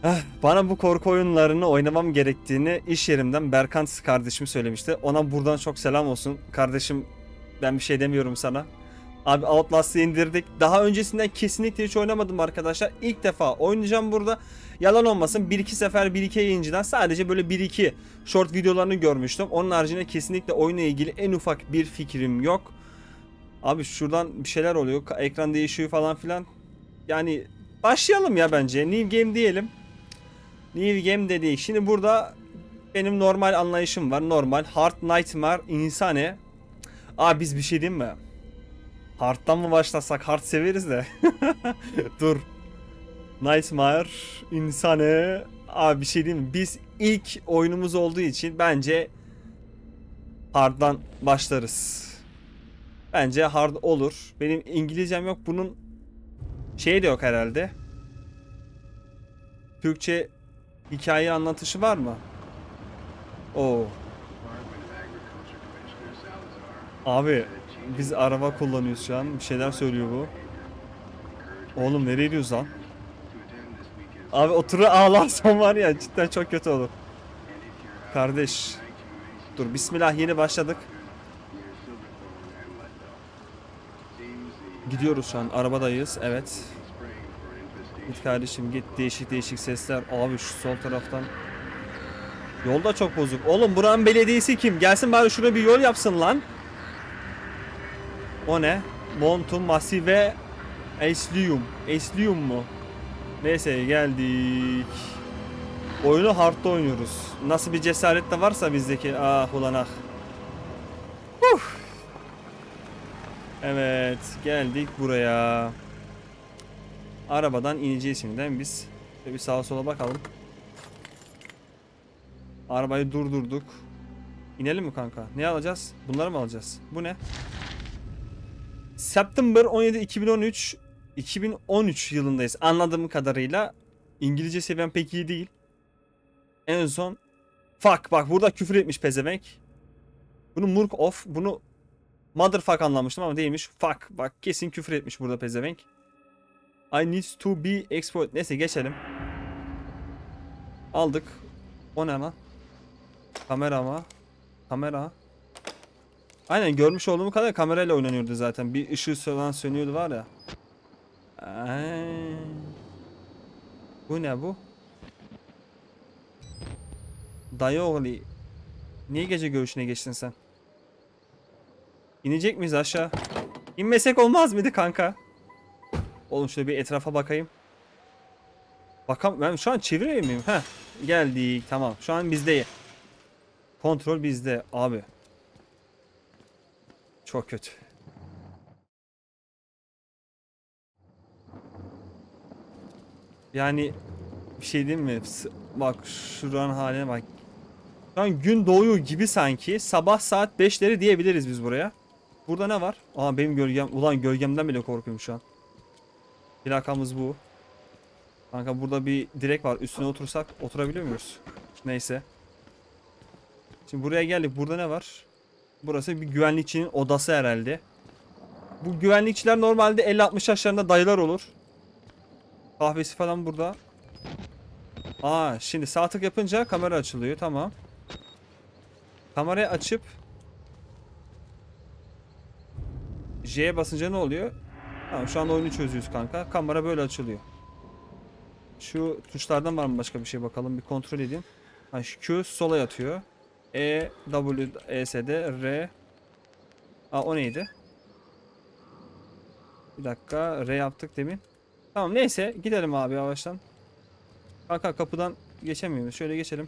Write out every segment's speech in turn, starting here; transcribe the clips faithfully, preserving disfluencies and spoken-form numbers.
Eh, Bana bu korku oyunlarını oynamam gerektiğini iş yerimden Berkant kardeşim söylemişti. Ona buradan çok selam olsun. Kardeşim, ben bir şey demiyorum sana. Abi Outlast'ı indirdik. Daha öncesinden kesinlikle hiç oynamadım arkadaşlar. İlk defa oynayacağım burada. Yalan olmasın, bir iki sefer bir iki yayıncıdan sadece böyle bir iki short videolarını görmüştüm. Onun haricinde kesinlikle oyunla ilgili en ufak bir fikrim yok. Abi şuradan bir şeyler oluyor. Ekran değişiyor falan filan. Yani başlayalım ya bence. New game diyelim. New game de değil. Şimdi burada benim normal anlayışım var. Normal. Hard Nightmare insane. Abi biz bir şey diyeyim mi? Hard'dan mı başlasak? Hard severiz de. Dur. Nightmare insane. Abi bir şey diyeyim mi? Biz ilk oyunumuz olduğu için bence Hard'dan başlarız. Bence hard olur. Benim İngilizcem yok. Bunun şeyi de yok herhalde. Türkçe hikaye anlatışı var mı? Oo. Abi biz araba kullanıyoruz şu an. Bir şeyler söylüyor bu. Oğlum nereye gidiyoruz lan? Abi oturup ağlarsam var ya cidden çok kötü olur. Kardeş. Dur bismillah, yeni başladık. Gidiyoruz şu an, arabadayız, evet. Git kardeşim git, değişik değişik sesler. Abi şu sol taraftan. Yolda çok bozuk. Oğlum buranın belediyesi kim? Gelsin bari şuraya bir yol yapsın lan. O ne? Montum Massive Eslium. Eslium mu? Neyse geldik. Oyunu hard'da oynuyoruz. Nasıl bir cesaret de varsa bizdeki. Ah ulan ah. Uf. Evet geldik buraya. Arabadan ineceğiz şimdiden biz. Şöyle bir sağa sola bakalım. Arabayı durdurduk. İnelim mi kanka? Ne alacağız? Bunları mı alacağız? Bu ne? September on yedi iki bin on üç iki bin on üç yılındayız. Anladığım kadarıyla İngilizce seviyem pek iyi değil. En son fuck, bak burada küfür etmiş pezevenk. Bunu murk off, bunu motherfuck anlamıştım ama değilmiş. Fuck, bak kesin küfür etmiş burada pezevenk. I need to be exploit. Neyse geçelim. Aldık. O ne lan? Kamera mı? Kamera. Aynen görmüş olduğum kadar kamerayla oynanıyordu zaten. Bir ışığı falan sönüyordu var ya. Ee, bu ne bu? Dayı oğlu. Niye gece görüşüne geçtin sen? İnecek miyiz aşağı? İnmesek olmaz mıydı kanka? Oğlum şöyle bir etrafa bakayım. Bakam, ben şu an çevireyim miyim? Heh, geldik tamam. Şu an bizde. Kontrol bizde abi. Çok kötü. Yani bir şey diyeyim mi? Bak şuranın haline bak. Şu an gün doğuyor gibi sanki. Sabah saat beşleri diyebiliriz biz buraya. Burada ne var? Aa benim gölgem. Ulan gölgemden bile korkuyorum şu an. Plakamız bu. Kanka burada bir direk var. Üstüne otursak oturabiliyor muyuz? Neyse. Şimdi buraya geldik. Burada ne var? Burası bir güvenlikçinin odası herhalde. Bu güvenlikçiler normalde elli altmış yaşlarında dayılar olur. Kahvesi falan burada. Aa şimdi sağ tık yapınca kamera açılıyor. Tamam. Kamerayı açıp J'ye basınca ne oluyor? Tamam şu anda oyunu çözüyoruz kanka. Kamera böyle açılıyor. Şu tuşlardan var mı başka bir şey, bakalım bir kontrol edeyim. Ha, şu Q sola yatıyor. E, W, E, S, D, R. Aa o neydi? Bir dakika, R yaptık demin. Tamam neyse gidelim abi yavaştan. Kanka kapıdan geçemiyoruz. Şöyle geçelim.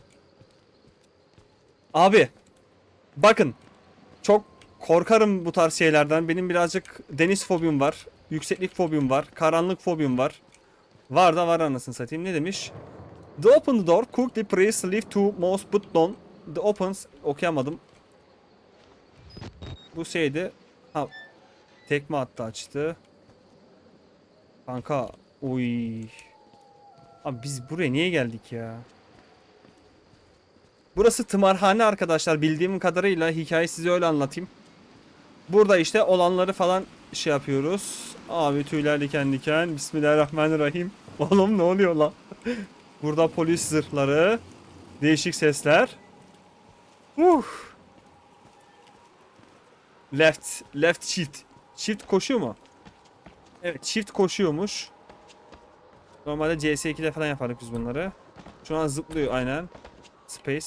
Abi bakın çok korkarım bu tarz şeylerden. Benim birazcık deniz fobim var. Yükseklik fobim var. Karanlık fobim var. Var da var anasını satayım. Ne demiş? The open the door. Quickly press leave to mouse button. The opens. Okuyamadım. Bu şeydi. Ha. Tekme attı açtı. Kanka. Uy. Abi biz buraya niye geldik ya? Burası tımarhane arkadaşlar. Bildiğim kadarıyla hikayeyi size öyle anlatayım. Burada işte olanları falan şey yapıyoruz. Abi tüyler diken diken. Bismillahirrahmanirrahim. Oğlum ne oluyor lan? Burada polis zırhları. Değişik sesler. Uh. Left. Left shift. Shift koşuyor mu? Evet, shift koşuyormuş. Normalde C S iki'de falan yapardık biz bunları. Şu an zıplıyor aynen. Space.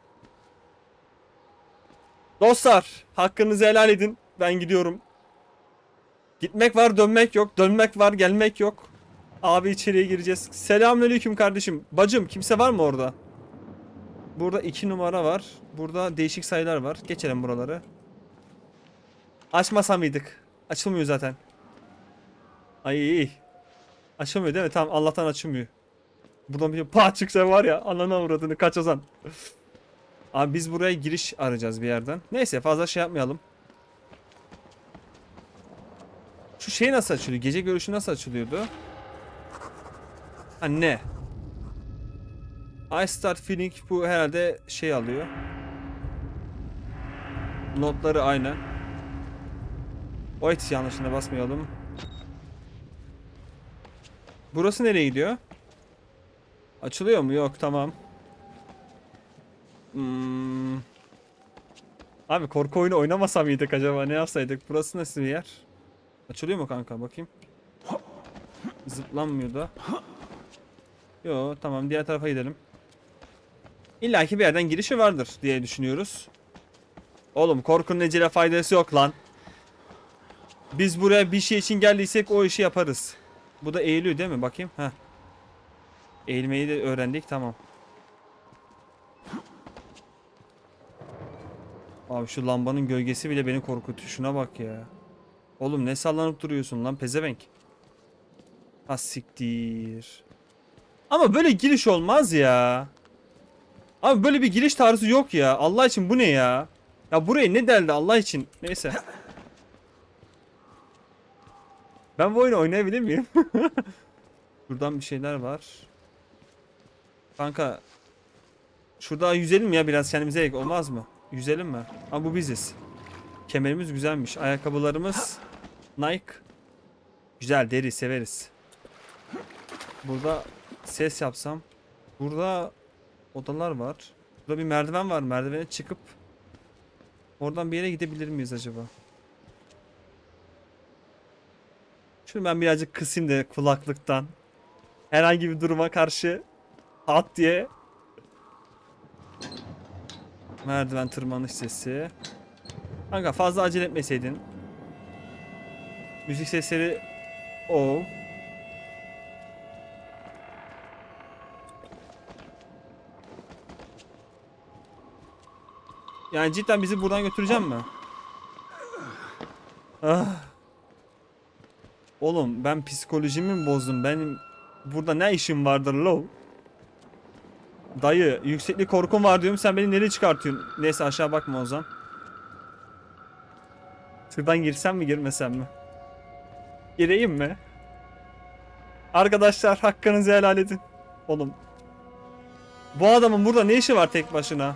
Dostlar, hakkınızı helal edin. Ben gidiyorum. Gitmek var, dönmek yok. Dönmek var, gelmek yok. Abi içeriye gireceğiz. Selamünaleyküm kardeşim. Bacım, kimse var mı orada? Burada iki numara var. Burada değişik sayılar var. Geçelim buraları. Açmasa mıydık? Açılmıyor zaten. Ay. Açılmıyor değil mi? Tamam, Allah'tan açılmıyor. Buradan bir pa çıksa var ya, anana uğradığını kaç Ozan. Abi biz buraya giriş arayacağız bir yerden. Neyse, fazla şey yapmayalım. Şu şey nasıl açılıyor? Gece görüşü nasıl açılıyordu? Ha ne? I start feeling, bu herhalde şey alıyor. Notları aynı. Wait, yanlışına basmayalım. Burası nereye gidiyor? Açılıyor mu? Yok, tamam. Hmm. Abi korku oyunu oynamasa mıydık acaba? Ne yapsaydık? Burası nasıl bir yer? Açılıyor mu kanka? Bakayım. Zıplanmıyor da. Yo, tamam, diğer tarafa gidelim. İlla ki bir yerden girişi vardır diye düşünüyoruz. Oğlum, korkunun ecele faydası yok lan. Biz buraya bir şey için geldiysek o işi yaparız. Bu da eğiliyor değil mi? Bakayım. Heh. Eğilmeyi de öğrendik, tamam. Abi şu lambanın gölgesi bile beni korkutuyor. Şuna bak ya. Oğlum ne sallanıp duruyorsun lan pezevenk. Ha siktir. Ama böyle giriş olmaz ya. Abi böyle bir giriş tarzı yok ya. Allah için bu ne ya? Ya buraya ne deldi Allah için? Neyse. Ben bu oyunu oynayabilir miyim? Buradan bir şeyler var. Kanka. Şurada yüzelim ya, biraz kendimize ek olmaz mı? Yüzelim mi? Ama bu biziz. Kemerimiz güzelmiş. Ayakkabılarımız Nike. Güzel, deri severiz. Burada ses yapsam. Burada odalar var. Burada bir merdiven var. Merdivene çıkıp oradan bir yere gidebilir miyiz acaba? Şunu ben birazcık kısayım da kulaklıktan. Herhangi bir duruma karşı at diye. Merdiven tırmanış sesi. Kanka fazla acele etmeseydin. Müzik sesleri o. Yani cidden bizi buradan götüreceğim mi? Ah. Oğlum ben psikolojimi mi bozdum? Benim burada ne işim vardır lo? Dayı, yükseklik korkum var diyorum, sen beni nereye çıkartıyorsun? Neyse, aşağı bakma o zaman. Şuradan girsem mi girmesem mi? Gireyim mi? Arkadaşlar hakkınızı helal edin. Oğlum. Bu adamın burada ne işi var tek başına?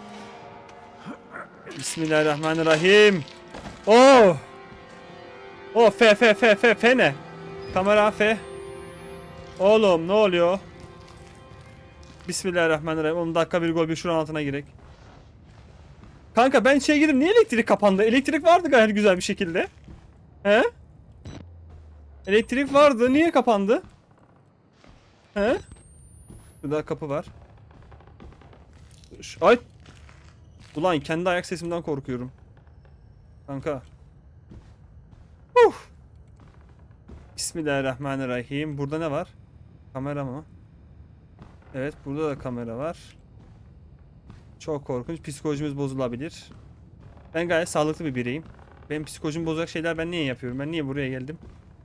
Bismillahirrahmanirrahim. Oh. Oh, F F F F F ne? Kamera F. Oğlum ne oluyor? Bismillahirrahmanirrahim. on dakika bir gol, bir şuranın altına girek. Kanka ben içeri girdim. Niye elektrik kapandı? Elektrik vardı gayet güzel bir şekilde. He? Elektrik vardı. Niye kapandı? He? Burada kapı var. Ay. Ulan kendi ayak sesimden korkuyorum. Kanka. Uf. Bismillahirrahmanirrahim. Burada ne var? Kamera mı? Evet, burada da kamera var. Çok korkunç. Psikolojimiz bozulabilir. Ben gayet sağlıklı bir bireyim. Benim psikolojimi bozacak şeyler ben niye yapıyorum? Ben niye buraya geldim?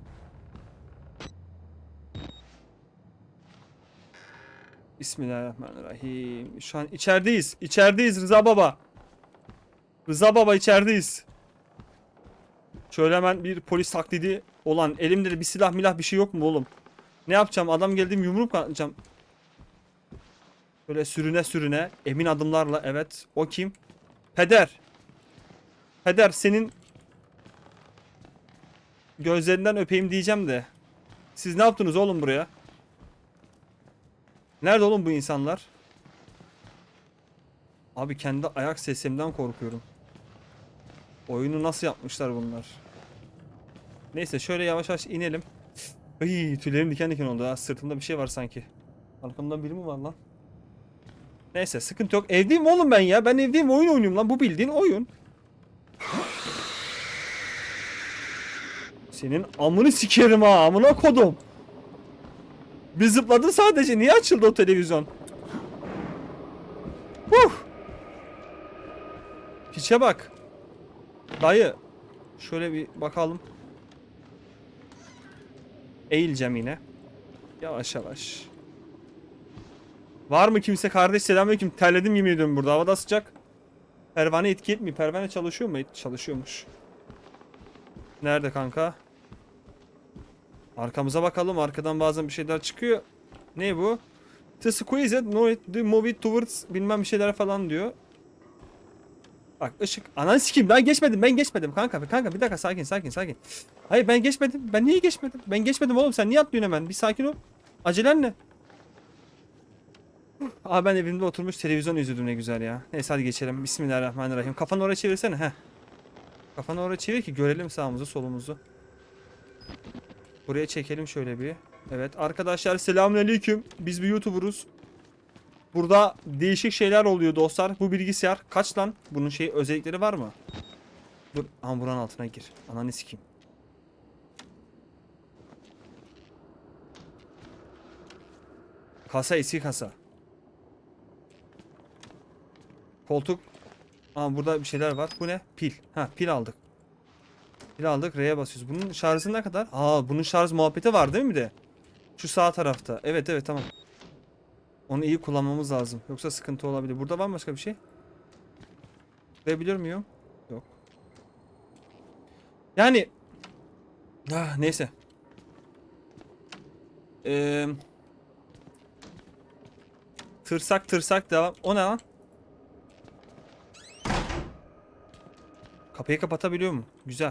Bismillahirrahmanirrahim. Şu an içerideyiz. İçerideyiz Rıza Baba. Rıza Baba içerideyiz. Şöyle hemen bir polis taklidi olan, elimde de bir silah milah bir şey yok mu oğlum? Ne yapacağım? Adam geldiğim yumruk atacağım. Böyle sürüne sürüne emin adımlarla, evet. O kim? Peder. Peder senin gözlerinden öpeyim diyeceğim de. Siz ne yaptınız oğlum buraya? Nerede oğlum bu insanlar? Abi kendi ayak sesimden korkuyorum. Oyunu nasıl yapmışlar bunlar? Neyse şöyle yavaş yavaş inelim. Ay, tüylerim diken diken oldu ha. Sırtımda bir şey var sanki. Arkamda biri mi var lan? Neyse sıkıntı yok. Evdeyim oğlum ben ya. Ben evdeyim, oyun oynuyorum lan. Bu bildiğin oyun. Senin amını sikerim ha. Amına kodum. Bir zıpladın sadece. Niye açıldı o televizyon? Huh. Piçe bak. Dayı. Şöyle bir bakalım. Eğileceğim yine. Yavaş yavaş. Var mı kimse kardeş? Selamünaleyküm. Terledim yemin ediyorum burada. Havada sıcak. Pervane etki etmiyor. Pervane çalışıyor mu? Çalışıyormuş. Nerede kanka? Arkamıza bakalım. Arkadan bazen bir şeyler çıkıyor. Ne bu? To squeeze it, no it, the move it towards bilmem bir şeyler falan diyor. Bak ışık. Ananı sikeyim. Ben geçmedim. Ben geçmedim kanka. Kanka bir dakika sakin sakin sakin. Hayır ben geçmedim. Ben niye geçmedim? Ben geçmedim oğlum. Sen niye atlıyorsun hemen? Bir sakin ol. Acelen ne? Aa ben evimde oturmuş televizyon izliyordum ne güzel ya. Neyse hadi geçelim. Bismillahirrahmanirrahim. Kafanı oraya çevirsene. Heh. Kafanı oraya çevir ki görelim sağımızı solumuzu. Buraya çekelim şöyle bir. Evet arkadaşlar selamünaleyküm. Biz bir YouTuber'uz. Burada değişik şeyler oluyor dostlar. Bu bilgisayar kaç lan? Bunun şey özellikleri var mı? Dur. Ama buranın altına gir. Ananı sikeyim. Kasa eski kasa. Koltuk. Aa burada bir şeyler var. Bu ne? Pil. Ha pil aldık. Pil aldık. R'ye basıyoruz. Bunun şarjı ne kadar? Aa bunun şarj muhabbeti var değil mi bir de? Şu sağ tarafta. Evet evet tamam. Onu iyi kullanmamız lazım. Yoksa sıkıntı olabilir. Burada var mı başka bir şey? Verebiliyor muyum? Yok. Yani ah, neyse. Ee, tırsak tırsak devam. O ne lan? Kapıyı kapatabiliyor mu? Güzel.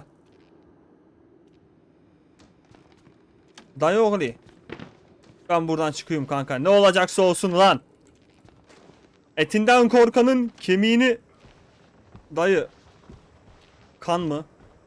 Dayı oğlu. Ben buradan çıkıyorum kanka. Ne olacaksa olsun lan. Etinden korkanın kemiğini... Dayı. Kan mı?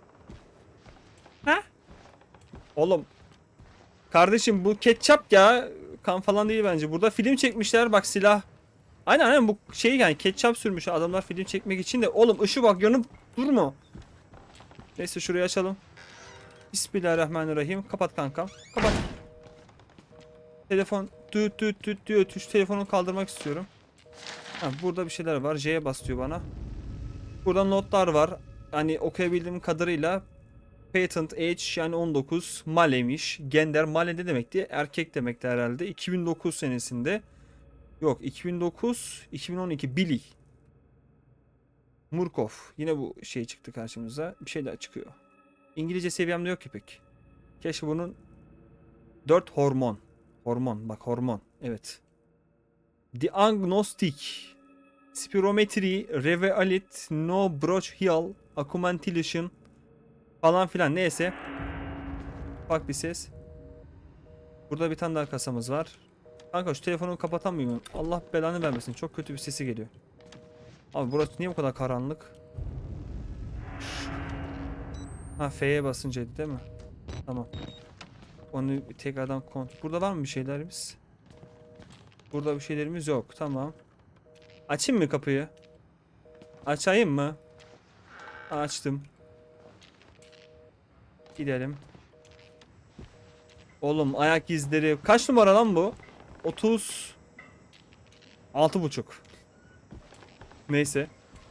Ha? Oğlum. Kardeşim bu ketçap ya. Kan falan değil bence. Burada film çekmişler bak silah. Aynen aynen bu şey yani ketçap sürmüş adamlar film çekmek için de. Oğlum ışığı bak yanıp durma. Neyse şurayı açalım. Bismillahirrahmanirrahim. Kapat kankam. Kapat. Telefon tüt tüt tüt diyor. Tuş telefonu kaldırmak istiyorum. Ha, burada bir şeyler var. J'ye bas diyor bana. Burada notlar var. Hani okuyabildiğim kadarıyla patent age yani on dokuz, malemiş. Gender male ne demekti? Erkek demekti herhalde. iki bin dokuz senesinde. Yok iki bin dokuz, iki bin on iki Billy. Murkov. Yine bu şey çıktı karşımıza. Bir şeyler çıkıyor. İngilizce seviyemde yok ki pek. Keşke bunun dört hormon. Hormon bak hormon. Evet. Diagnostic. Spirometry, Revealit, No Broch Heal, Acumentilation falan filan neyse. Bak bir ses. Burada bir tane daha kasamız var. Kanka şu telefonu kapatamıyor muyum? Allah belanı vermesin. Çok kötü bir sesi geliyor. Abi burası niye bu kadar karanlık? Ha F'ye basıncaydı değil mi? Tamam. Onu tekrardan kont. Burada var mı bir şeylerimiz? Burada bir şeylerimiz yok. Tamam. Açayım mı kapıyı? Açayım mı? Açtım. Gidelim. Oğlum ayak izleri. Kaç numara lan bu? otuz altı buçuk. Neyse.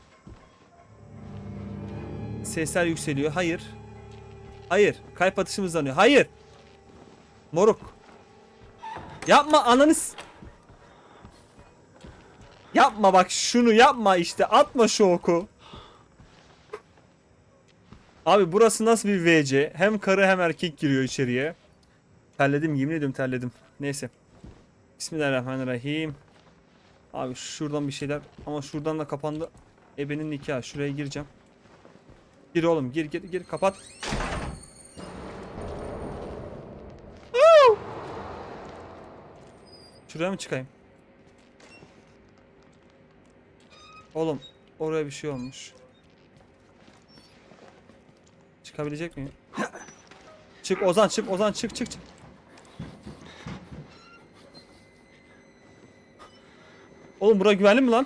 Sesler yükseliyor. Hayır. Hayır. Kalp atışım hızlanıyor. Hayır. Moruk. Yapma ananız. Yapma bak şunu yapma işte. Atma şu oku. Abi burası nasıl bir V C? Hem karı hem erkek giriyor içeriye. Terledim yemin ediyorum terledim. Neyse. Bismillahirrahmanirrahim. Abi şuradan bir şeyler. Ama şuradan da kapandı. Ebenin nikahı. Şuraya gireceğim. Gir oğlum gir gir gir kapat. Şuraya mı çıkayım? Oğlum oraya bir şey olmuş. Çıkabilecek miyim? Çık Ozan, çık Ozan, çık çık çık. Oğlum bura güvenli mi lan?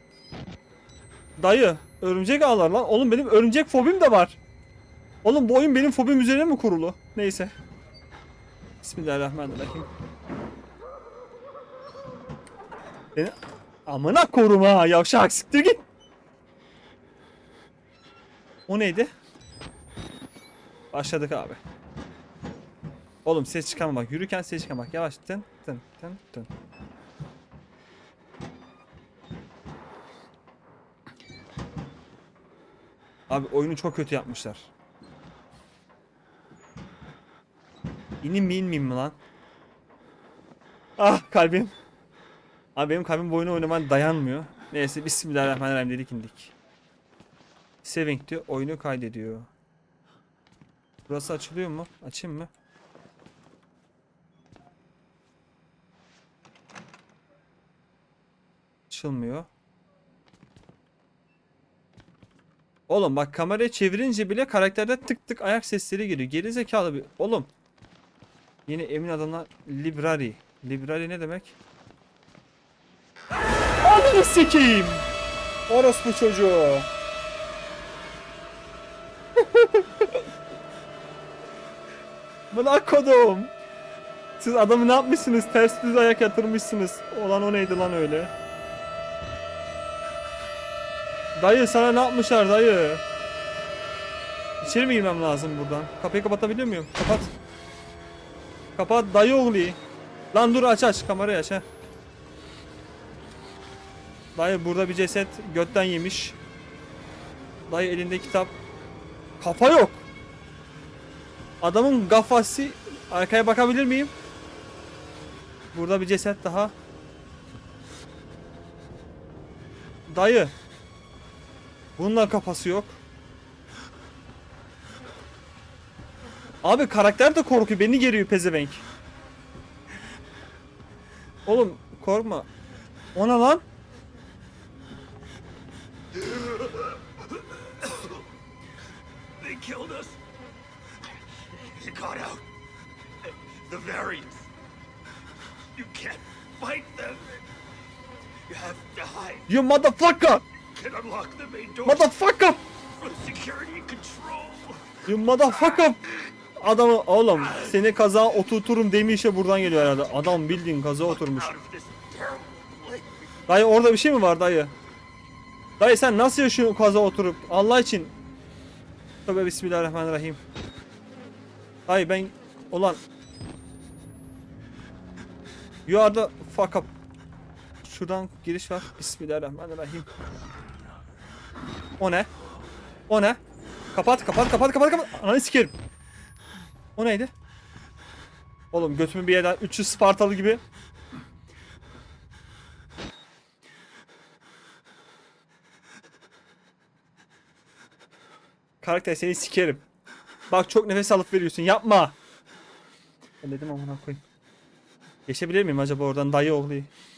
Dayı örümcek ağlar lan. Oğlum benim örümcek fobim de var. Oğlum bu oyun benim fobim üzerine mi kurulu? Neyse. Bismillahirrahmanirrahim. Beni amına korum ha, yavşak siktir git. O neydi? Başladık abi. Oğlum ses çıkarma bak. Yürürken ses çıkarma bak. Yavaş tın tın tın tın. Abi oyunu çok kötü yapmışlar. İneyim mi inmeyeyim mi lan? Ah kalbim. Abi benim kalbim bu oyunu oynamaya dayanmıyor. Neyse bismillahirrahmanirrahim dedik indik. Saving diyor. Oyunu kaydediyor. Burası açılıyor mu? Açayım mı? Açılmıyor. Oğlum bak kamerayı çevirince bile karakterde tık tık ayak sesleri geliyor. Geri zekalı bir. Oğlum. Yine emin adamlar library. Library ne demek? Ananı sikeyim. Orospu çocuğu. Buna kodum. Siz adamı ne yapmışsınız? Ters düz ayak yatırmışsınız. Olan o neydi lan öyle? Dayı sana ne yapmışlar dayı? İçeri mi girmem lazım buradan? Kapıyı kapatabiliyor muyum? Kapat. Kapat dayı oğlu. Lan dur aç aç kamerayı aç ha. Dayı burada bir ceset götten yemiş. Dayı elinde kitap. Kafa yok. Adamın kafası. Arkaya bakabilir miyim? Burada bir ceset daha. Dayı. Bununla kafası yok. Abi karakter de korkuyor. Beni geriyor pezevenk. Oğlum korkma. Ona lan. They killed us. You got out. The variants. You can't fight them. You have to hide. You motherfucker. Can unlock the main door Motherfucker. for security control. You motherfucker. Adamı oğlum seni kaza oturturum demişe buradan geliyor herhalde. Adam bildiğin kaza oturmuş. Out of this terrible place. Dayı orada bir şey mi var dayı? Dayı sen nasıl yaşıyorsun kaza oturup? Allah için. Tövbe bismillahirrahmanirrahim. Dayı ben ulan. You are the fuck up. Şuradan giriş var. Bismillahirrahmanirrahim. O ne? O ne? Kapat kapat kapat kapat kapat. Ananı sikerim. O neydi? Oğlum götümü bir yerden üç yüz Spartalı gibi. Karakter seni sikerim. Bak çok nefes alıp veriyorsun. Yapma. Ben dedim amına koyayım. Geçebilir miyim acaba oradan dayı oğlu?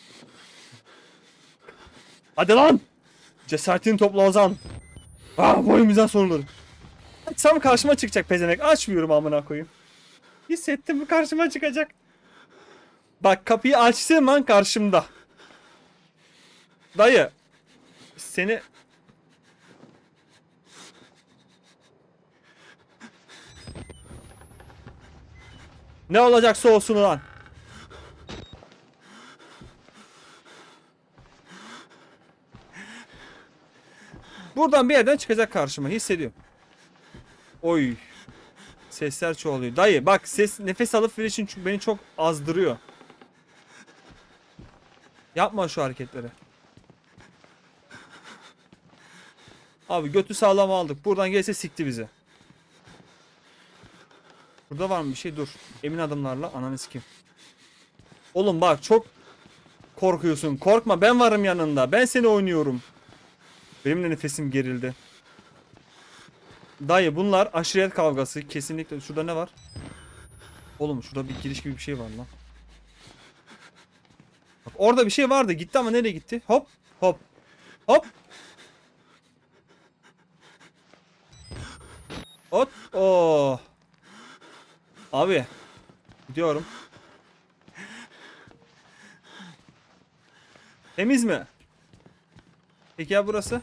Hadi lan. Cesaretini topla Ozan. Ah boyumuzdan sorulur. Açsam karşıma çıkacak pezenek. Açmıyorum amına koyayım. Hissettim mi karşıma çıkacak. Bak kapıyı açtığım an karşımda. Dayı. Seni... Ne olacaksa olsun lan. Buradan bir yerden çıkacak karşıma. Hissediyorum. Oy. Sesler çoğalıyor. Dayı bak ses nefes alıp verişin çünkü beni çok azdırıyor. Yapma şu hareketleri. Abi götü sağlam aldık. Buradan gelse sikti bizi. Burada var mı bir şey? Dur. Emin adımlarla ananı sikeyim. Oğlum bak çok korkuyorsun. Korkma ben varım yanında. Ben seni oynuyorum. Benim de nefesim gerildi. Dayı bunlar aşiret kavgası. Kesinlikle. Şurada ne var? Oğlum şurada bir giriş gibi bir şey var lan. Bak orada bir şey vardı. Gitti ama nereye gitti? Hop. Hop. Hop. Ot. Oo. Abi. Gidiyorum. Temiz mi? Peki ya burası?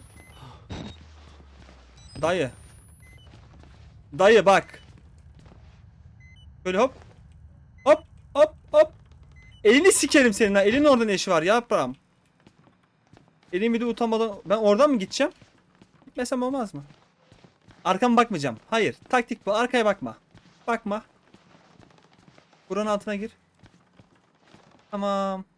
Dayı. Dayı bak. Böyle hop. Hop hop hop. Elini sikerim senin ha. Elin orada ne işi var yaprağım. Elimi de utanmadan. Ben oradan mı gideceğim? Gitmesem olmaz mı? Arkama bakmayacağım. Hayır. Taktik bu. Arkaya bakma. Bakma. Buranın altına gir. Tamam.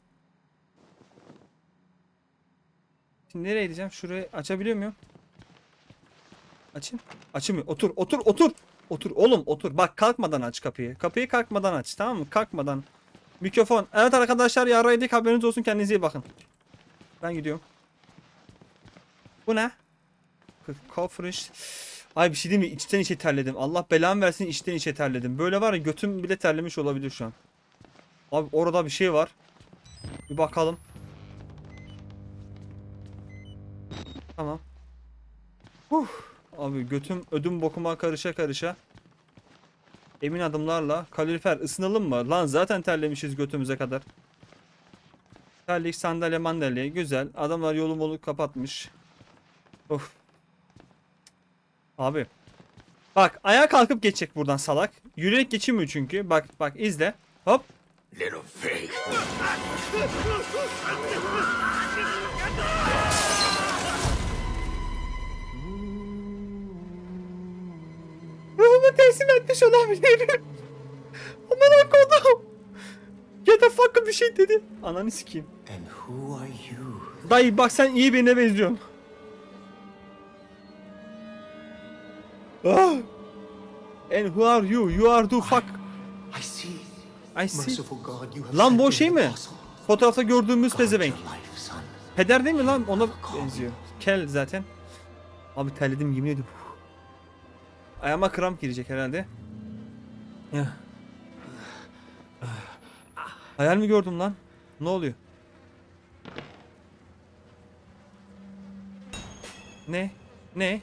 Şimdi nereye gideceğim? Şurayı açabiliyor muyum? Açayım. Açılmıyor. Otur, otur, otur. Otur oğlum, otur. Bak kalkmadan aç kapıyı. Kapıyı kalkmadan aç. Tamam mı? Kalkmadan. Mikrofon. Evet arkadaşlar, yarraydık, haberiniz olsun. Kendinize iyi bakın. Ben gidiyorum. Bu ne? Kofriş. Ay bir şey diyeyim mi? İçten içe terledim. Allah belamı versin, içten içe terledim. Böyle var ya, götüm bile terlemiş olabilir şu an. Abi orada bir şey var. Bir bakalım. Tamam. Huh. Abi götüm ödüm bokuma karışa karışa. Emin adımlarla. Kalorifer ısınalım mı? Lan zaten terlemişiz götümüze kadar. Terlik, sandalye mandalye. Güzel. Adamlar yolu molu kapatmış. Of. Abi. Bak ayağa kalkıp geçecek buradan salak. Yürüyerek geçemiyor çünkü. Bak bak izle. Hop. Little pig. Ruhumu teslim etmiş olabilirim. Aman kodum. Ya da fuck bir şey dedi. Ananı sikeyim. And who are you? Dayı bak sen iyi birine benziyorsun. Ah. And who are you? You are the fuck. I see. I see. Merciful God, you have Lan bu o sent şey an mi? apostle. Fotoğrafta gördüğümüz Guard pezevenk. your life, son. Peder değil mi lan? Ona benziyor. Kel zaten. Abi terledim yemin ediyorum. Ayağıma kramp girecek herhalde. Ya. Hayal mi gördüm lan? Ne oluyor? Ne? Ne?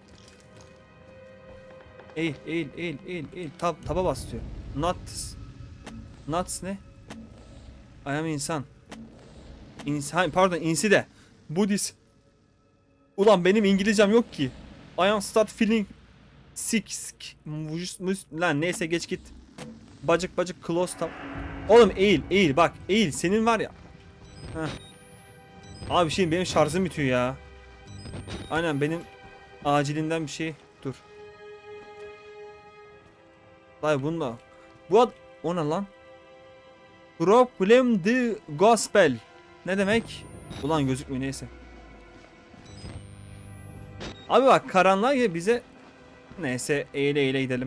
Eğil, eğil, eğil, eğil, eğil. Tab taba bas diyor. Nuts. Nuts ne? I am insan. İnsan, pardon insi de. Buddhist. Ulan benim İngilizcem yok ki. I am start feeling sick. sick. Mus- mus- Lan neyse geç git. Bacık bacık close tam. Oğlum eğil, eğil bak. Eğil senin var ya. Heh. Abi şey benim şarjım bitiyor ya. Aynen benim acilinden bir şey. Dur. Dayı bunda. Bu ad... O ne lan? Problem the gospel. Ne demek? Ulan gözükmüyor neyse. Abi bak karanlığa gel bize. Neyse eğile eğile gidelim.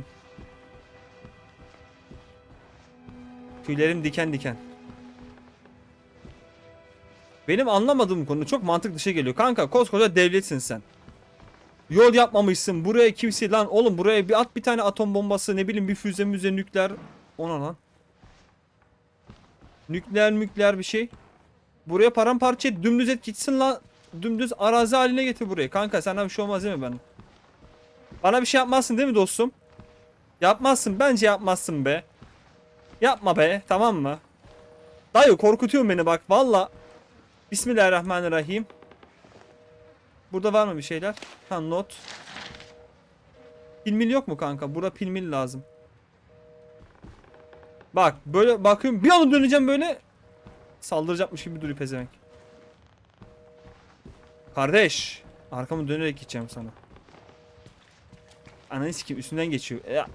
Tüylerim diken diken. Benim anlamadığım konu çok mantık dışı geliyor. Kanka koskoca devletsin sen. Yol yapmamışsın. Buraya kimse lan oğlum buraya bir at bir tane atom bombası ne bileyim bir füze müze nükleer. Ona lan. Nükleer nükleer bir şey. Buraya paramparça et, dümdüz et gitsin lan. Dümdüz arazi haline getir burayı. Kanka sana bir şey olmaz değil mi ben? Bana bir şey yapmazsın değil mi dostum? Yapmazsın. Bence yapmazsın be. Yapma be. Tamam mı? Dayı korkutuyorsun beni bak. Valla. Bismillahirrahmanirrahim. Burada var mı bir şeyler? Ha not. Pilmil yok mu kanka? Burada pilmil lazım. Bak böyle bakıyorum. Bir anda döneceğim böyle. Saldıracakmış gibi duruyor pezevenk. Kardeş. Arkamı dönerek gideceğim sana. Ananı sikeyim üstünden geçiyor. Ya.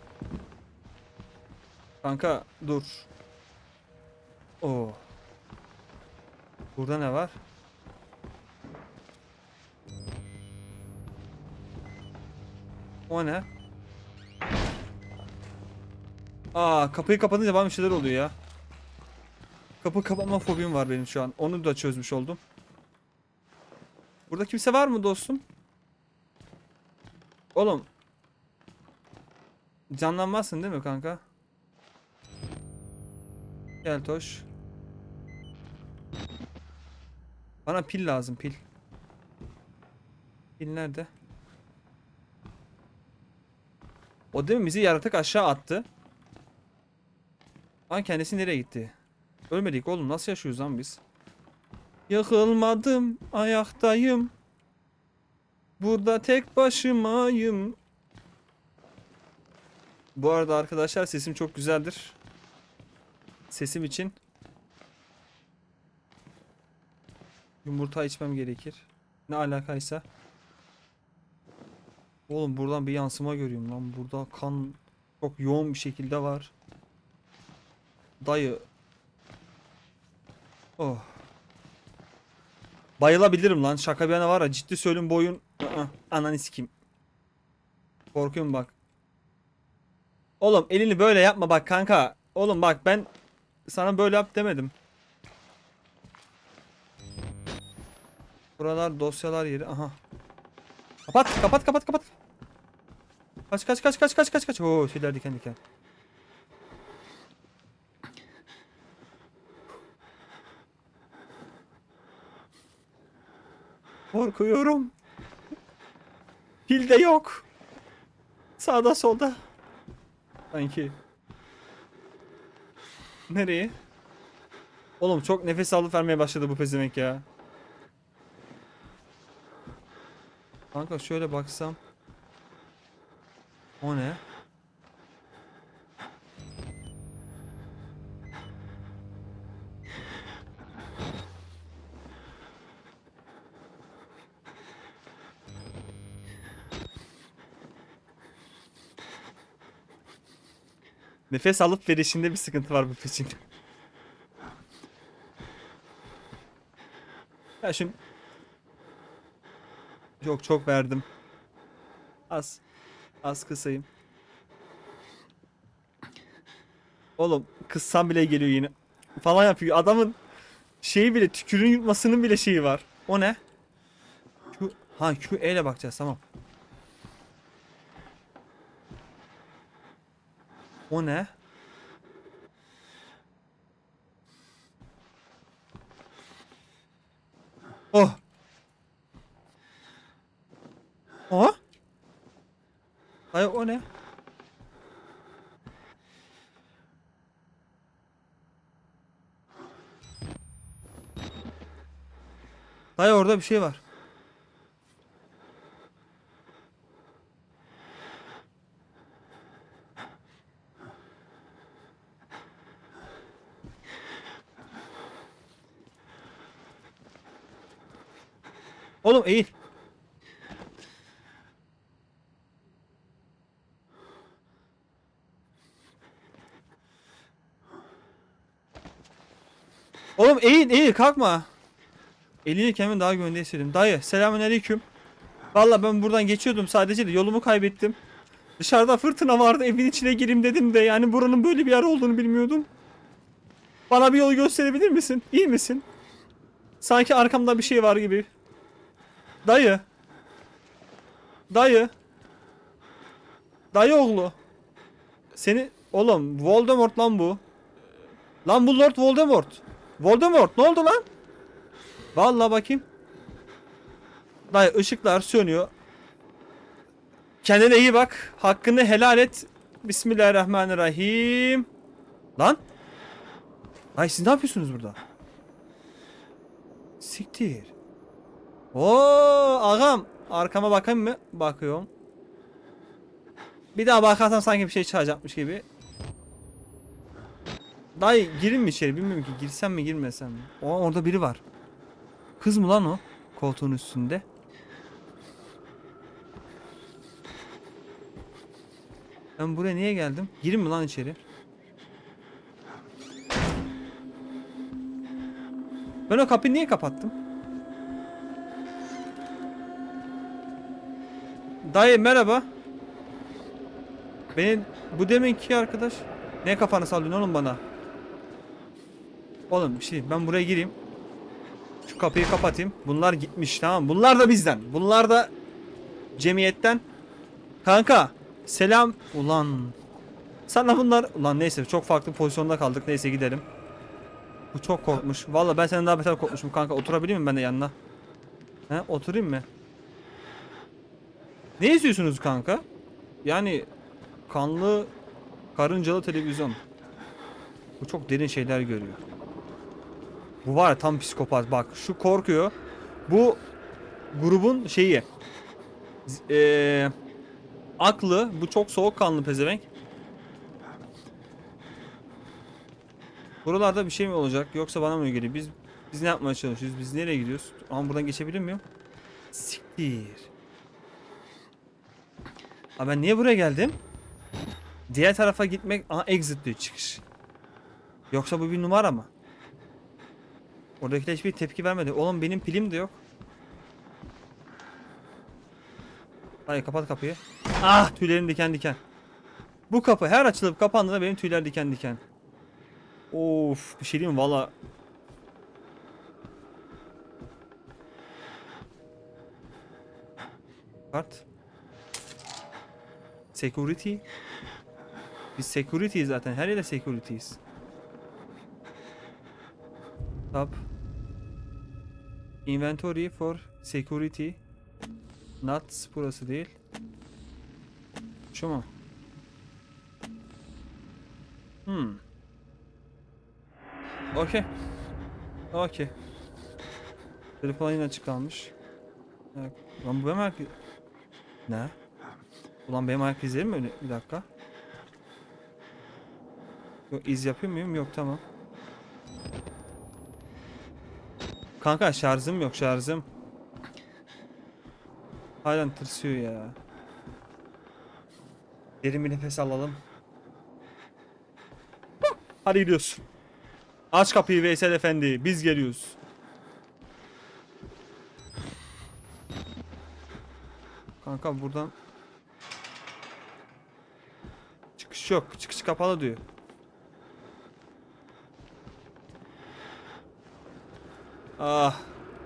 Kanka dur. Oo. Burada ne var? O ne? Aa kapıyı kapatınca bana bir şeyler oluyor ya. Kapı kapatma fobim var benim şu an. Onu da çözmüş oldum. Burada kimse var mı dostum? Oğlum. Canlanmazsın değil mi kanka? Gel Toş. Bana pil lazım pil. Pil nerede? O değil mi? Bizi yaratık aşağı attı. Lan kendisi nereye gitti? Ölmedik oğlum. Nasıl yaşıyoruz lan biz? Yıkılmadım. Ayaktayım. Burada tek başımayım. Bu arada arkadaşlar sesim çok güzeldir. Sesim için yumurta içmem gerekir. Ne alakaysa. Oğlum buradan bir yansıma görüyorum lan. Burada kan çok yoğun bir şekilde var. Dayı. Oh. Bayılabilirim lan. Şaka bir yana var ya. Ciddi söylüyorum boyun. Aa, ananı sikeyim. Korkuyorum bak. Oğlum elini böyle yapma bak kanka. Oğlum bak ben sana böyle yap demedim. Buralar dosyalar yeri. Aha. Kapat kapat kapat kapat. Kaç kaç kaç kaç kaç kaç kaç. Oo şeyler diken diken. Korkuyorum. Pil de yok. Sağda solda. Sanki. Nereye? Oğlum çok nefes alıp vermeye başladı bu pezevenk ya. Kanka şöyle baksam. O ne? Nefes alıp verişinde bir sıkıntı var bu peçin. Ya şimdi yok çok verdim. Az. Az kısayım. Oğlum kıssam bile geliyor yine. Falan yapıyor. Adamın şeyi bile tükürüğün yutmasının bile şeyi var. O ne? Q, ha Q E ile bakacağız tamam. O ne? Oh. O? Hayır o ne? Hayır orada bir şey var. Oğlum eğil. Oğlum eğil eğil kalkma. Eliyle kendimi daha güvende hissediyorum. Dayı selamünaleyküm. Valla ben buradan geçiyordum sadece de yolumu kaybettim. Dışarıda fırtına vardı evin içine gireyim dedim de yani buranın böyle bir yer olduğunu bilmiyordum. Bana bir yol gösterebilir misin? İyi misin? Sanki arkamda bir şey var gibi. Dayı. Dayı. Dayı oğlu. Seni oğlum Voldemort lan bu. Lan bu Lord Voldemort. Voldemort ne oldu lan? Vallahi bakayım. Dayı ışıklar sönüyor. Kendine iyi bak. Hakkını helal et. Bismillahirrahmanirrahim. Lan. Ay siz ne yapıyorsunuz burada? Siktir. Oo ağam. Arkama bakayım mı? Bakıyorum. Bir daha bakarsam sanki bir şey çalacakmış gibi. Dayı girin mi içeri bilmiyorum ki. Girsem mi girmesem mi? O orada biri var. Kız mı lan o? Koltuğun üstünde. Ben buraya niye geldim? Girin mi lan içeri? Ben o kapıyı niye kapattım? Dayı merhaba. Benim bu deminki arkadaş. Ne kafanı sallıyorsun oğlum bana? Oğlum bir şey ben buraya gireyim. Şu kapıyı kapatayım. Bunlar gitmiş tamam. Bunlar da bizden. Bunlar da cemiyetten. Kanka selam. Ulan. Sana bunlar. Ulan neyse çok farklı pozisyonda kaldık. Neyse gidelim. Bu çok korkmuş. Vallahi ben senden daha beter korkmuşum kanka. Oturabilir miyim ben de yanına? He oturayım mı? Ne istiyorsunuz kanka? Yani kanlı karıncalı televizyon. Bu çok derin şeyler görüyor. Bu var ya tam psikopat. Bak şu korkuyor. Bu grubun şeyi. Eee aklı. Bu çok soğukkanlı pezevenk. Buralarda bir şey mi olacak yoksa bana mı geliyor? Biz biz ne yapmaya çalışıyoruz? Biz nereye gidiyoruz? Ama buradan geçebilir miyim? Siktir. Aa, ben niye buraya geldim? Diğer tarafa gitmek... Aha, exit diyor, çıkış. Yoksa bu bir numara mı? Oradakiler hiçbir tepki vermedi. Oğlum benim pilim de yok. Hayır, kapat kapıyı. Ah, tüylerim diken diken. Bu kapı her açılıp kapandığında benim tüyler diken diken. Of, bir şey diyeyim mi? Valla. Kart. Security. Biz security'yiz zaten. Her yerde security'yiz. Tab. Inventory for security. Nuts burası değil. Şu mu? Hmm. Okey. Okey. Telefon yine açık kalmış. Evet. Lan bu benim ayak... Ne? Ulan benim ayak izlerim mi öyle? Bir dakika. Yok, iz yapıyor muyum? Yok, tamam. Kanka şarjım yok, şarjım. Halen tırsıyor ya. Derin bir nefes alalım. Hadi gidiyoruz. Aç kapıyı Veysel Efendi. Biz geliyoruz. Kanka buradan çıkış yok. Çıkış kapalı diyor. Ah.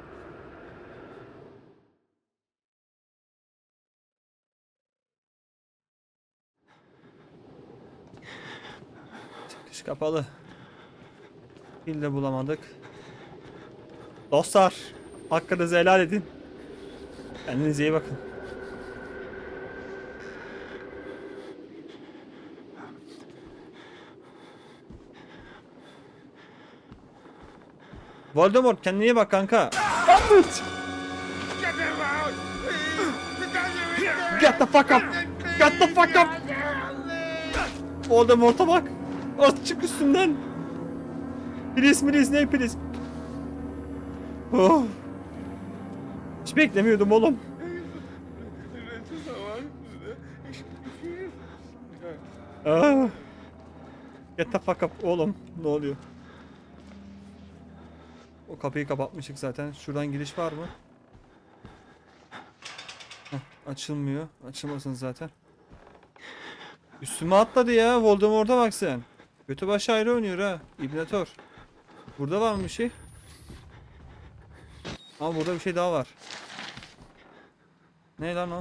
Çıkış kapalı. Pil de bulamadık. Dostlar, hakkınızı helal edin. Kendinize iyi bakın. Voldemort, kendine iyi bak kanka. Get the fuck up. Get the fuck up. Voldemort'a bak. Az çık üstünden. Please, please, ne please. Oh. Hiç beklemiyordum oğlum. Ah. Get the fuck up oğlum. Ne oluyor? O kapıyı kapatmıştık zaten. Şuradan giriş var mı? Heh, açılmıyor. Açılmasın zaten. Üstüme atladı ya. Voldemort'a bak sen. Götü başı ayrı oynuyor ha. İbnator. Burada var mı bir şey? Ama burada bir şey daha var. Ne lan o?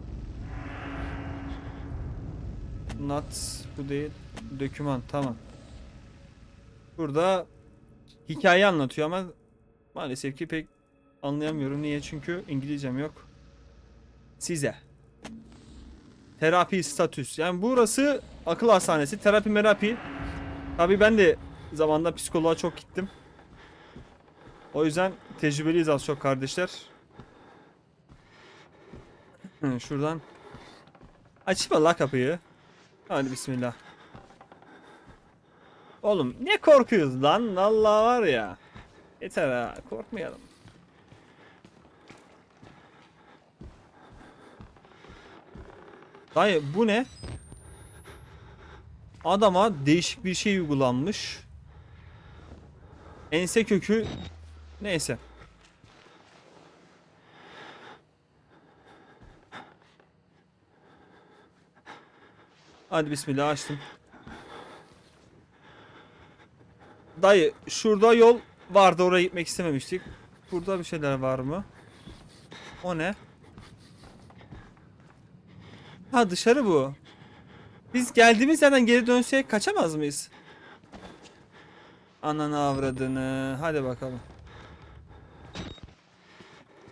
Nuts. Bu değil. Döküman. Tamam. Burada hikaye anlatıyor ama maalesef ki pek anlayamıyorum. Niye? Çünkü İngilizcem yok. Size. Terapi statüs. Yani burası akıl hastanesi. Terapi merapi. Tabii ben de zamanında psikoloğa çok gittim. O yüzden tecrübeliyiz az çok kardeşler. Şuradan açayım la kapıyı. Hadi bismillah. Oğlum ne korkuyoruz lan? Vallahi var ya. Yeter ha, korkmayalım. Dayı bu ne? Adama değişik bir şey uygulanmış. Ense kökü neyse. Hadi bismillah, açtım. Dayı şurada yol vardı, oraya gitmek istememiştik. Burada bir şeyler var mı? O ne? Ha, dışarı bu. Biz geldiğimiz yerden geri dönsek kaçamaz mıyız? Ananı avradını. Hadi bakalım.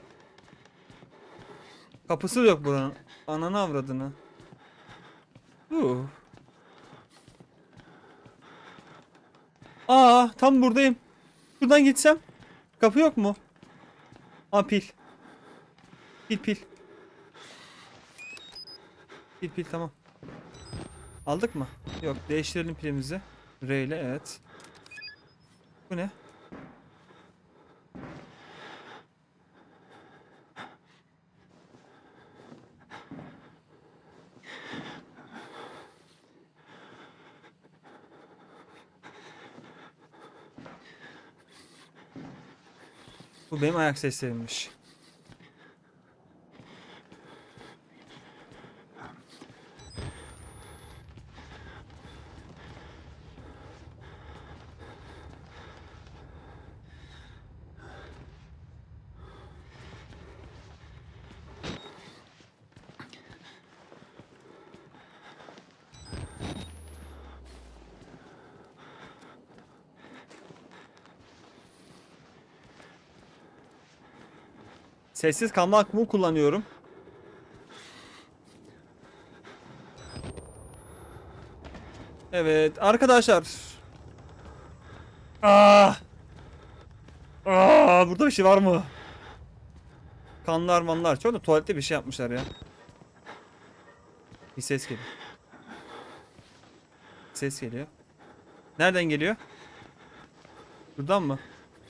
Kapısı yok buranın. Ananı avradını. Uh. Aa, tam buradayım. Şuradan gitsem. Kapı yok mu? Aa, pil. Pil pil. Pil pil, tamam. Aldık mı? Yok, değiştirelim pilimizi. R ile, evet. Bu ne? Bu benim ayak seslerimmiş. Sessiz kalma hakkımı kullanıyorum. Evet arkadaşlar. Aa! Aa, burada bir şey var mı? Kanlar manlar. Çok da tuvalette bir şey yapmışlar ya. Bir ses geliyor. Ses geliyor. Nereden geliyor? Buradan mı?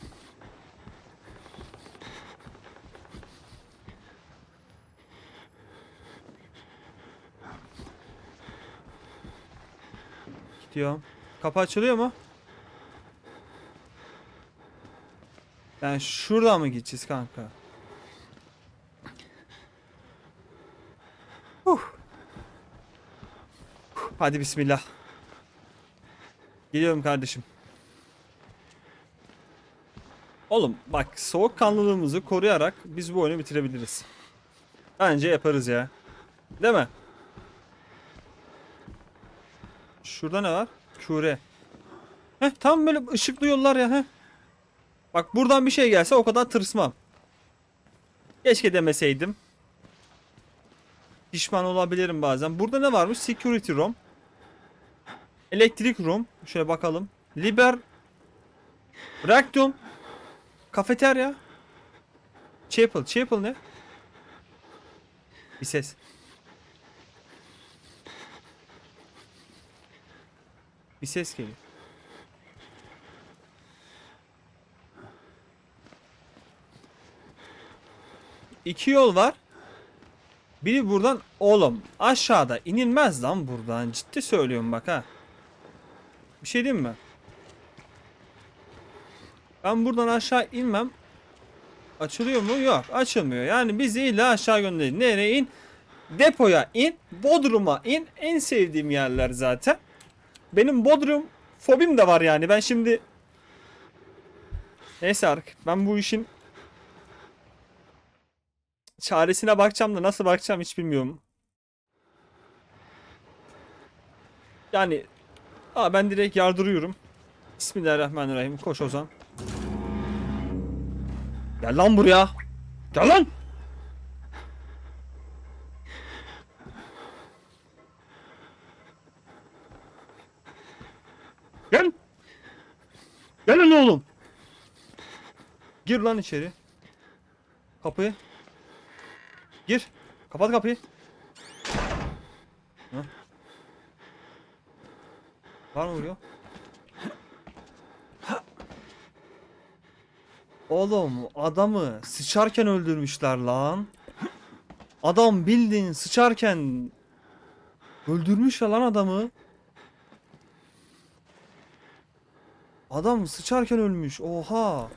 Gidiyorum. Kapı açılıyor mu? Yani şuradan mı gideceğiz kanka? Huh. Hadi bismillah. Geliyorum kardeşim. Oğlum bak, soğukkanlılığımızı koruyarak biz bu oyunu bitirebiliriz. Bence yaparız ya. Değil mi? Şurada ne var? Küre. Heh, tam böyle ışıklı yollar ya. Heh. Bak buradan bir şey gelse o kadar tırsmam. Keşke demeseydim. Pişman olabilirim bazen. Burada ne varmış? Security room. Elektrik room. Şöyle bakalım. Liber. Rectum. Kafeterya. Chapel. Chapel ne? Bir ses. Bir ses geliyor. İki yol var. Biri buradan, oğlum aşağıda inilmez lan buradan. Ciddi söylüyorum bak ha. Bir şey diyeyim mi? Ben buradan aşağı inmem. Açılıyor mu? Yok, açılmıyor. Yani bizi illa aşağı gönderin. Nereye in? Depoya in. Bodrum'a in. En sevdiğim yerler zaten. Benim Bodrum fobim de var yani. Ben şimdi... Neyse artık. Ben bu işin çaresine bakacağım da nasıl bakacağım hiç bilmiyorum. Yani... Aa, ben direkt yardırıyorum. Bismillahirrahmanirrahim. Koş Ozan. Gel lan buraya. Gel lan. Gel. Gel lan oğlum. Gir lan içeri. Kapıyı. Gir. Kapat kapıyı. Heh. Var mı vuruyor? Oğlum adamı sıçarken öldürmüşler lan. Adam bildiğin sıçarken öldürmüş lan adamı. Adam sıçarken ölmüş. Oha.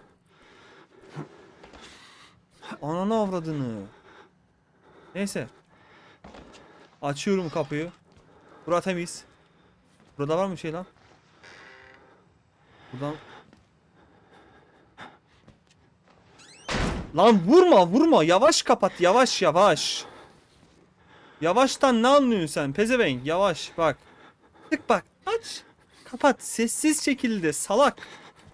Ananı avradını. Neyse. Açıyorum kapıyı. Bura temiz. Burada var mı şey lan? Buradan. Lan vurma vurma. Yavaş kapat. Yavaş yavaş. Yavaştan ne anlıyorsun sen? Pezevenk yavaş bak. Tık bak. Aç. Kapat. Sessiz şekilde salak.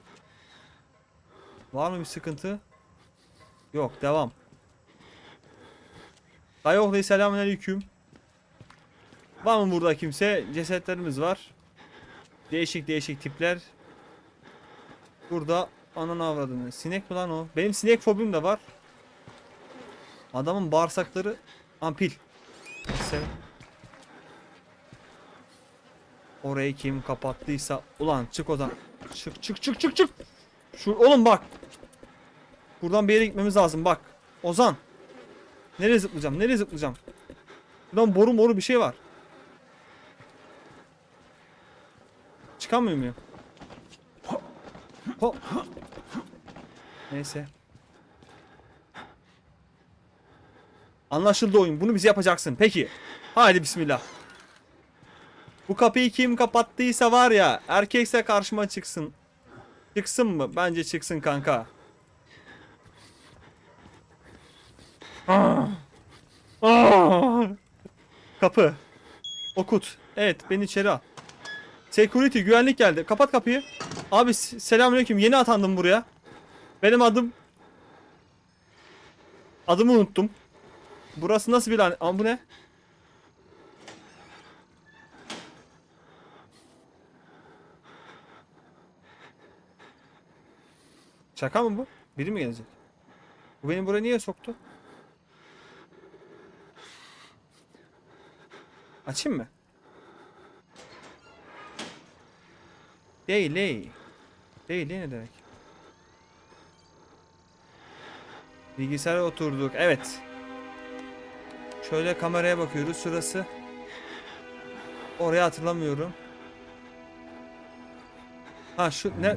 Var mı bir sıkıntı? Yok, devam. Dayı oğlu selamünaleyküm. Var mı burada kimse? Cesetlerimiz var. Değişik değişik tipler. Burada ananı avradını. Sinek mi lan o? Benim sinek fobim de var. Adamın bağırsakları ampil. Neyse. Orayı kim kapattıysa ulan çık odan. Çık çık çık çık çık. Şu oğlum bak. Buradan bir yere gitmemiz lazım bak. Ozan. Nereye zıplayacağım? Nereye zıplayacağım? Buradan boru moru bir şey var. Çıkamıyor muyum? Hop. Neyse. Anlaşıldı oyun. Bunu bize yapacaksın. Peki. Haydi bismillah. Bu kapıyı kim kapattıysa var ya, erkekse karşıma çıksın. Çıksın mı? Bence çıksın kanka. Ah. Ah. Kapı. Okut. Evet, beni içeri al. Security, güvenlik geldi. Kapat kapıyı. Abi selamünaleyküm. Yeni atandım buraya. Benim adım... Adımı unuttum. Burası nasıl bir lan? Ama bu ne? Şaka mı bu? Biri mi gelecek? Bu beni buraya niye soktu? Açayım mı? Değil, değil. Değil, ne demek? Bilgisayara oturduk. Evet. Şöyle kameraya bakıyoruz. Şurası. Oraya hatırlamıyorum. Ha şu ne?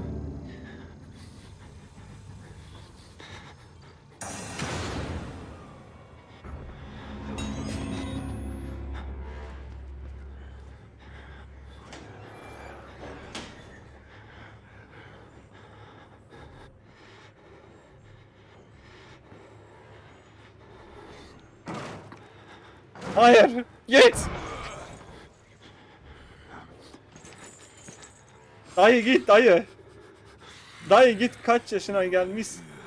Hayır. Git. Dayı git dayı. Dayı git, kaç yaşına gelmiş.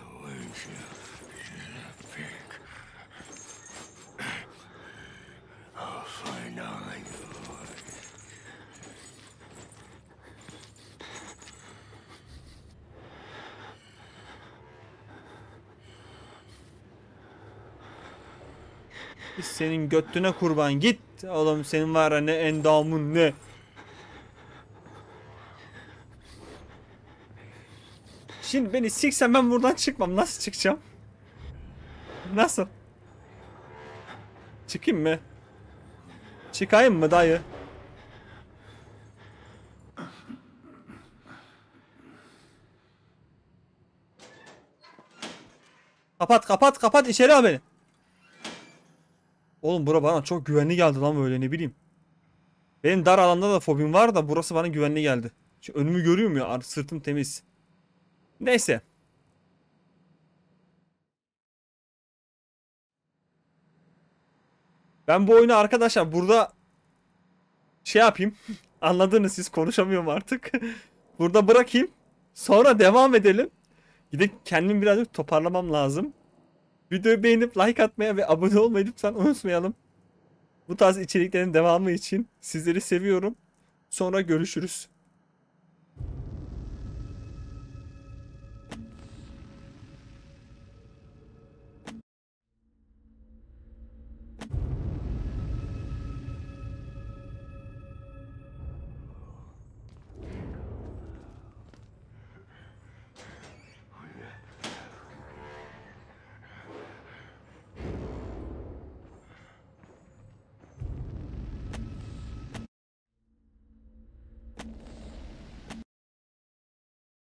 Biz senin götüne kurban, git oğlum, senin var ya ne endamın ne. Şimdi beni siksen ben buradan çıkmam, nasıl çıkacağım? Nasıl? Çıkayım mı? Çıkayım mı dayı? Kapat kapat kapat, içeri al beni. Oğlum bura bana çok güvenli geldi lan, böyle ne bileyim. Benim dar alanda da fobim var da burası bana güvenli geldi. Şu önümü görüyorum ya, sırtım temiz. Neyse. Ben bu oyunu arkadaşlar burada şey yapayım. Anladınız siz, konuşamıyorum artık. Burada bırakayım. Sonra devam edelim. Gidip kendimi birazcık toparlamam lazım. Videoyu beğenip like atmaya ve abone olmayı lütfen unutmayalım. Bu tarz içeriklerin devamı için sizleri seviyorum. Sonra görüşürüz.